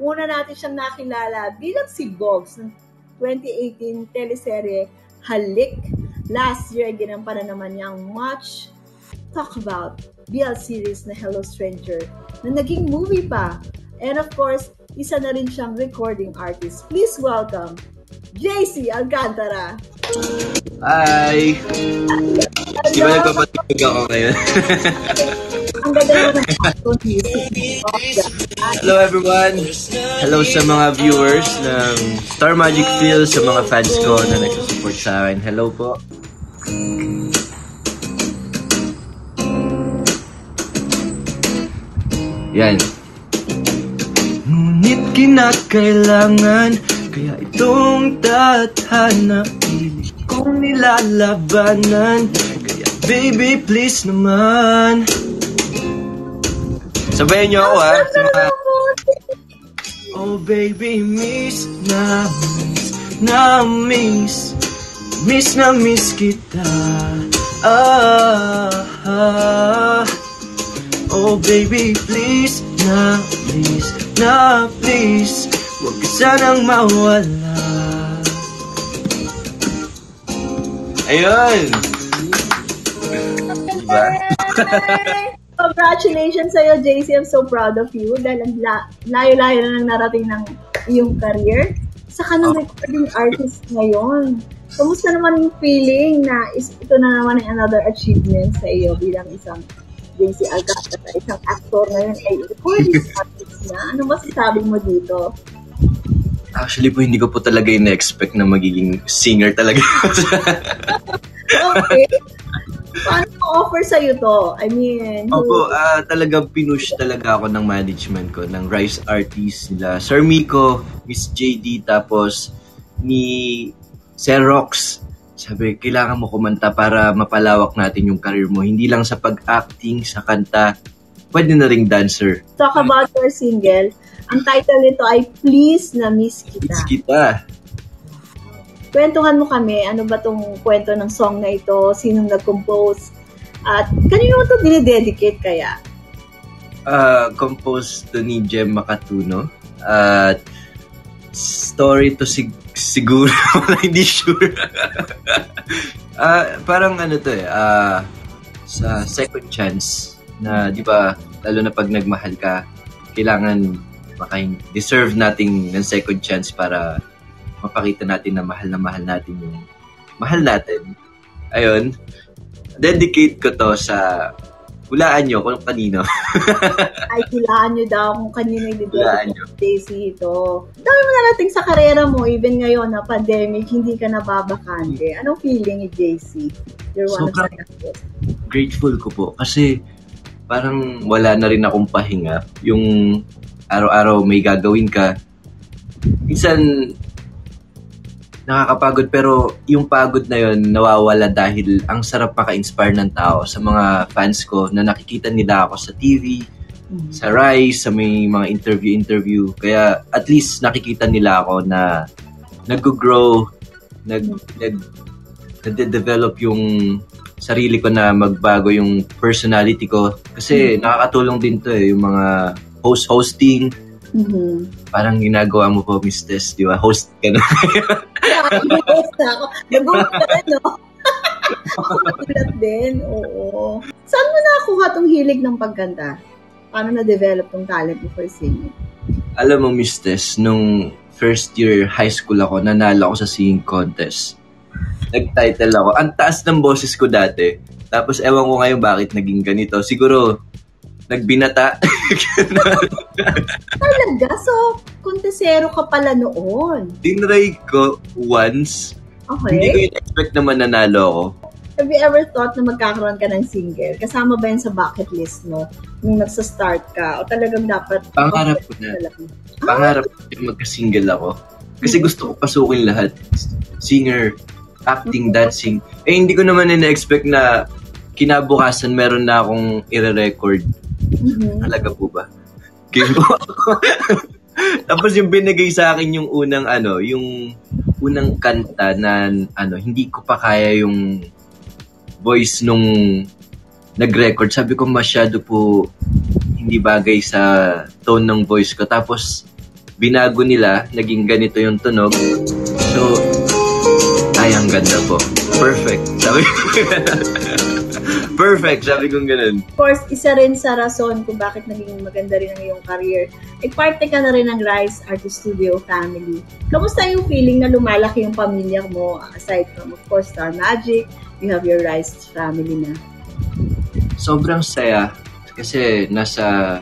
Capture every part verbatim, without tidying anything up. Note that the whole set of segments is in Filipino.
una natin siyang nakilala bilang si Bogs ng twenty eighteen teleserye Halik. Last year, ginampanan naman niyang much talk about B L series na Hello Stranger na naging movie pa. And of course, isa na rin siyang recording artist. Please welcome J C Alcantara. Hi! Di ba nagpapatulog ako ngayon? Ang ganda naman ng Hello everyone! Hello sa mga viewers ng Star Magic Feel, sa mga fans ko na nagsusupport sa akin. Hello po! Yan. Ngunit kinakailangan, kaya itong tadhana pilit kong nilalabanan. Kaya baby please naman. Sabayan niyo ako ha. Sama. Oh baby, miss na miss na miss. Miss na miss kita. Ah, ah. Oh baby, please na please na please. Huwag ka sanang mawala. Ayun! Diba? Congratulations sa'yo, J C. I'm so proud of you dahil ang la- layo-layo na nang narating ng iyong career. Saka ng oh. recording artist ngayon. Kamusta naman yung feeling na is, ito na naman yung another achievement sa iyo bilang isang J C Alcantara, isang actor ngayon ay recording artist na? Ano masasabi mo dito? Actually po, hindi ko po talaga in-expect na magiging singer talaga. Okay. Paano offer sa'yo to? I mean... Opo, uh, talagang pinush talaga ako ng management ko, ng Rise Artists nila. Sir Miko, Miss J D, tapos ni Sir Rox. Sabi, kailangan mo kumanta para mapalawak natin yung career mo. Hindi lang sa pag-acting, sa kanta, pwede na ring dancer. Talk about your single. Ang title nito ay Please na Miss Kita. Miss Kita. Kwentuhan mo kami, ano ba tong kwento ng song na ito? Sinong nag-compose? At kanino mo ito dinidedicate kaya? Uh, composed to ni Jem Makatuno. At uh, story to sig- siguro, hindi sure. uh, parang ano to eh, uh, sa second chance na di ba, lalo na pag nagmahal ka, kailangan makain deserve nating ng second chance para mapakita natin na mahal na mahal natin yung mahal natin. Ayun. Dedicate ko to sa hulaan nyo kung kanino. Ay, hulaan nyo daw kung kanino yung dedicate ng J C ito. Dami mo narating sa karera mo, even ngayon na pandemic, hindi ka nababakante. Anong feeling ni J C? You're one so, of the grateful ko po kasi parang wala na rin akong pahinga. Yung araw-araw may gagawin ka. Minsan, nakakapagod pero yung pagod na yun nawawala dahil ang sarap maka-inspire ng tao sa mga fans ko na nakikita nila ako sa T V, mm-hmm. sa Rise, sa may mga interview-interview. Kaya at least nakikita nila ako na nag-grow, nag, nag, nade-develop yung sarili ko na magbago yung personality ko. Kasi mm-hmm. nakakatulong din to eh, yung mga host-hosting. Mm-hmm. Parang ginagawa mo po, Miss Tess, di ba? Host ka na. Nag-host na ako. Nag-host ka na, no? Ako nagulat din, oo. Saan mo nakuha tong hilig ng pagkanta? Paano na-develop tong talent mo for singing? Alam mo, Miss Tess, nung first year high school ako, nanalo ako sa singing contest. Nag-title ako. Ang taas ng boses ko dati. Tapos ewan ko ngayon bakit naging ganito. Siguro, nagbinata. Talaga? So, kontesero ka pala noon? Tinry ko once. Okay. Hindi ko in-expect na mananalo ako. Have you ever thought na magkakaroon ka ng single? Kasama ba yun sa bucket list mo nung nagsa-start ka? O talagang dapat... Pangarap ko na. Pangarap ko na magka-single ako. Kasi gusto ko pasukin lahat. Singer, acting, dancing. Eh, hindi ko naman in-expect na kinabukasan meron na akong i-record. Mm-hmm. Talaga po ba? Game po ako. Tapos yung binigay sa akin yung unang ano, yung unang kanta na ano, hindi ko pa kaya yung voice nung nag-record. Sabi ko masyado po hindi bagay sa tone ng voice ko. Tapos binago nila, naging ganito yung tunog. So, ay, ang ganda po. Perfect. Sabi ko Perfect, sabi kong ganun. Of course, isa rin sa rason kung bakit naging maganda rin ang iyong career. Ay parte ka na rin ng Rise Artist Studio family. Kamusta yung feeling na lumalaki yung pamilya mo? Aside from, of course, Star Magic, you have your Rise family na. Sobrang saya kasi nasa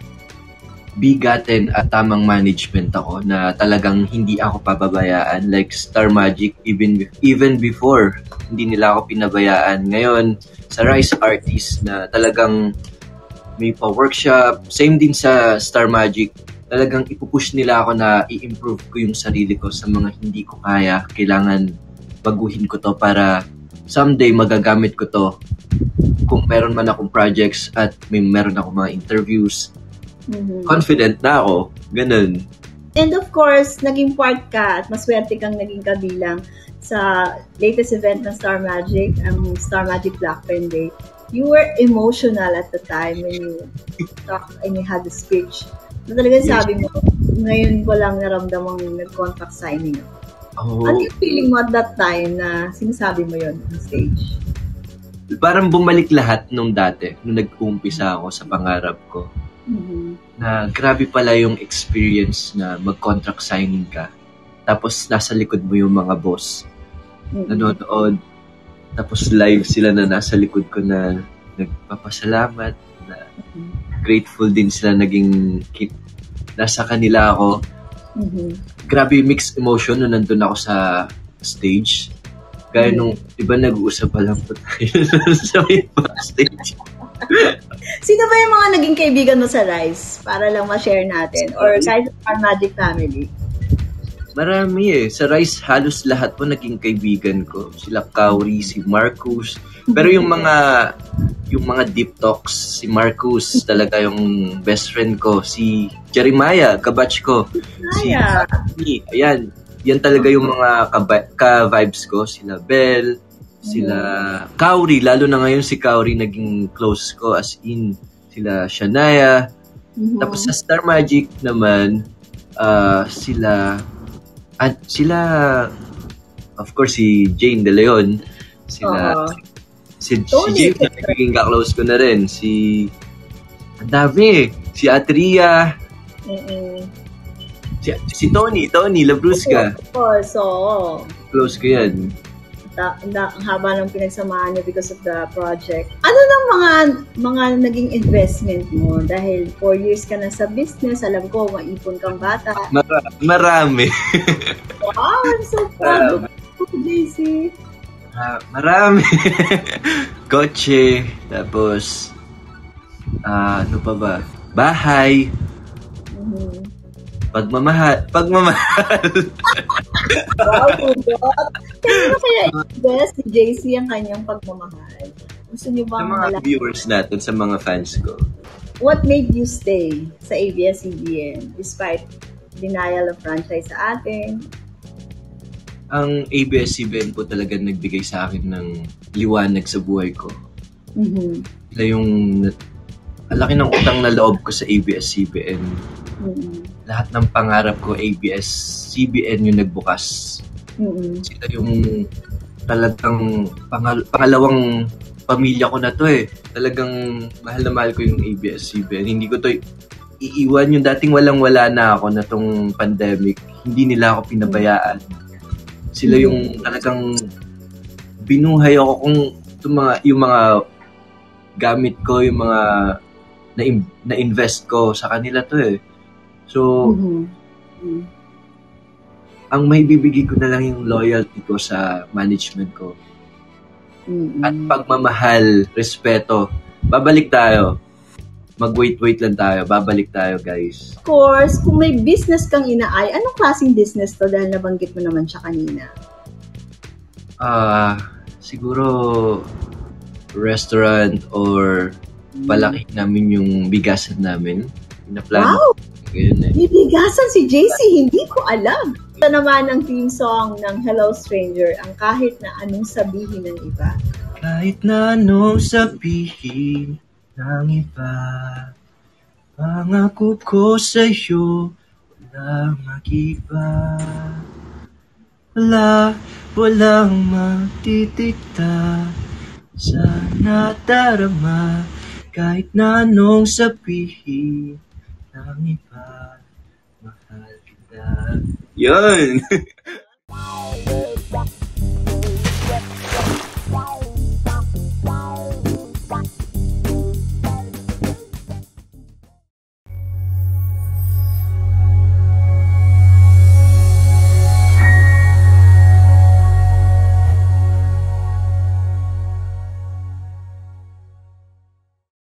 bigatin at tamang management ako na talagang hindi ako pababayaan. Like Star Magic, even even before, hindi nila ako pinabayaan. Ngayon, sa Rise Artist na talagang may pa-workshop, same din sa Star Magic, talagang ipupush nila ako na i-improve ko yung sarili ko sa mga hindi ko kaya. Kailangan baguhin ko to para someday magagamit ko to kung meron man akong projects at may meron akong mga interviews. Mm-hmm. Confident na ako. Ganun. And of course, naging part ka at maswerte kang naging kabilang sa latest event ng Star Magic, ang Star Magic Black Pen Day. You were emotional at the time when you talked and you had the speech. Na talagang yes. Sabi mo, ngayon ko lang naramdamang nag-contract signing. Oh. Ano yung feeling mo at that time na sinasabi mo yun on stage? Parang bumalik lahat nung dati, nung nag-uumpisa ako sa pangarap ko. Mm-hmm. Na grabe pala yung experience na mag-contract signing ka. Tapos nasa likod mo yung mga boss. Mm-hmm. Nanonood. Tapos live sila na nasa likod ko na nagpapasalamat. Na mm-hmm. Grateful din sila naging nasa kanila ako. Mm-hmm. Grabe mixed emotion nung nandun ako sa stage. Gaya mm-hmm. nung, diba nag-uusap pa lang po tayo sa may backstage. Sino ba yung mga naging kaibigan mo sa Rise? Para lang ma-share natin. Or kahit sa Magic family? Marami eh. Sa Rise, halos lahat po naging kaibigan ko. Sila Kauri, si Marcus. Pero yung mga yung mga deep talks, si Marcus talaga yung best friend ko. Si Jeremiah, kabatch ko. Si Anthony, ayan. Yan talaga yung mga ka-vibes ko. Sila Belle, sila Kauri, lalo na ngayon si Kauri naging close ko as in sila Shania. Mm-hmm. Tapos sa Star Magic naman uh, sila at sila of course si Jane De Leon, sila uh-huh. si, si Jane na naging ka-close ko na rin, si ang dami, si Atria. Mm-hmm. si, si Tony Tony Labrusca. Of course, so close ko yan. Ta- na, ang haba ng pinagsamahan niyo because of the project. Ano nang mga mga naging investment mo? Dahil four years ka na sa business, alam ko, maipon kang bata. Mar- marami. Wow, I'm so proud of you, J C. Uh, marami. Kotse, tapos, uh, ano pa ba? Bahay. Mm-hmm. Pagmamahal. Pagmamahal. Wow, God. Kaya kaya i-invest si J C ang kanyang pagmamahal? Gusto niyo bang sa mga malaki? Viewers natin, sa mga fans ko. What made you stay sa A B S C B N despite denial of franchise sa atin? Ang A B S C B N po talaga nagbigay sa akin ng liwanag sa buhay ko. Mm-hmm. Sila yung ang laki ng utang na loob ko sa A B S C B N. Mm-hmm. Lahat ng pangarap ko, A B S C B N yung nagbukas. Mm-hmm. Sila yung talagang pangal- pangalawang pamilya ko na to eh. Talagang mahal na mahal ko yung A B S C B N. Hindi ko to iiwan. Yung dating walang-wala na ako na tong pandemic, hindi nila ako pinabayaan. Sila yung talagang binuhay ako kung yung mga, yung mga gamit ko, yung mga na, na-invest ko sa kanila to eh. So, mm-hmm. ang may bibigay ko na lang yung loyalty ko sa management ko. Mm-hmm. At pagmamahal, respeto. Babalik tayo. Mag-wait-wait lang tayo. Babalik tayo, guys. Of course, kung may business kang inaay, anong klaseng business to? Dahil nabanggit mo naman siya kanina. Ah, uh, siguro restaurant or palaki namin yung bigasan namin. Pinaplano. Wow! Yun, eh. May bigasan si J C, hindi ko alam. Ito naman ang theme song ng Hello Stranger, ang kahit na anong sabihin ng iba. Kahit na anong sabihin ng iba, pangako ko sa'yo, Wala mag-iba, wala, walang magtitikta sa nadarama, kahit na anong sabihin ng iba, mahal kita. Yun!